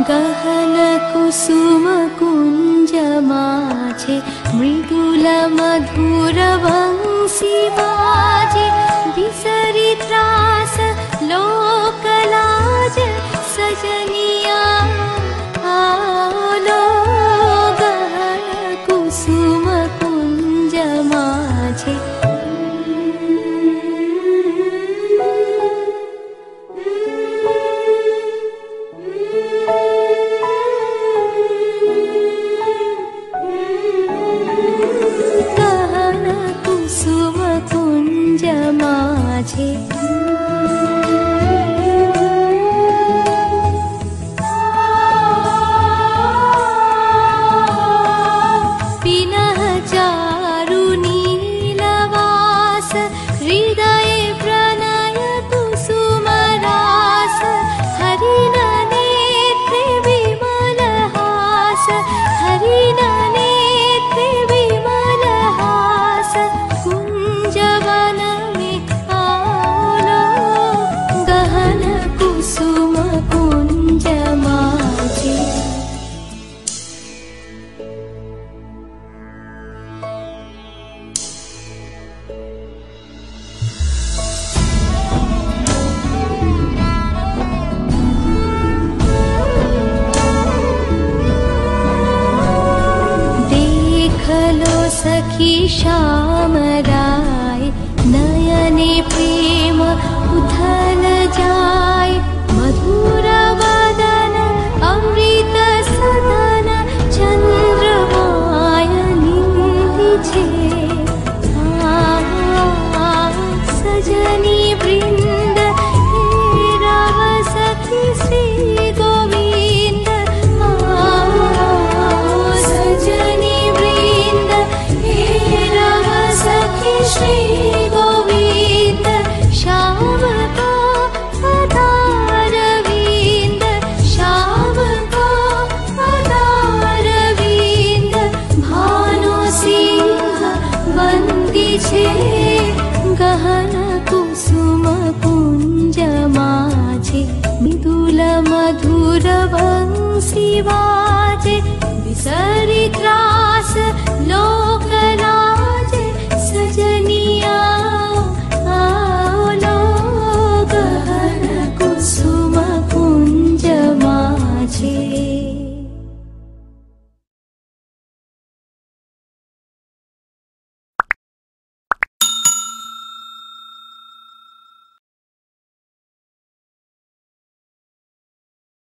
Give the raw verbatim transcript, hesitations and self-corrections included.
गहन कुसुम कुंज माझे मृदुल मधुर वंशी बाजे विसरी त्रास लोकलाज सजनिया आलो गहन कुसुम कुंज माझे पिनः चारु नीलवास हृदय प्रणय कुसुमरास हरिण नेत्रे विमलहास हरिण नेत्रे विमलहास कुंजवन में आओ गहन कुसुम कुंज माझे सखी श्याम राय नयने प्रेम उथल जाय मधुर वदन अमृत सदन चंद्रमाय नीलिछे सजनी वृंद हे रव सखी श्री गोविंद सजनी वृंद श्री गोविंद श्याम को पदारविंद श्याम को पदारविंद भानु सिंह वंदी छे गहन कुसुम कुंज माझे मृदुल मधुर वंशी बाजे विसरी त्रास लो